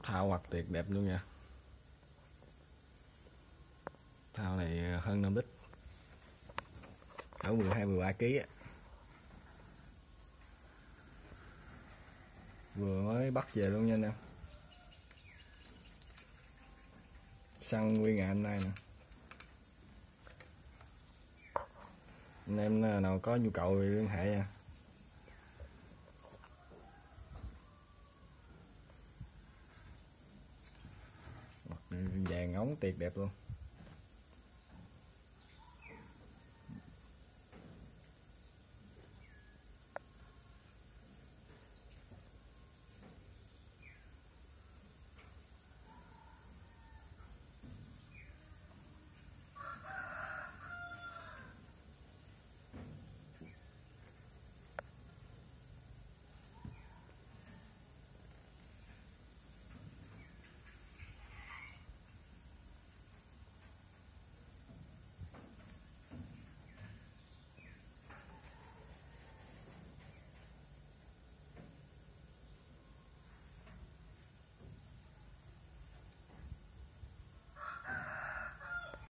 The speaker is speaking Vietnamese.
Thao hoặc tuyệt đẹp luôn nha. Thao này hơn 5 lít, cỡ 12-13 kg á. Vừa mới bắt về luôn nha anh em. Săn nguyên ngày hôm nay nè. Anh em nào có nhu cầu thì liên hệ nha. Vàng ống tuyệt đẹp luôn.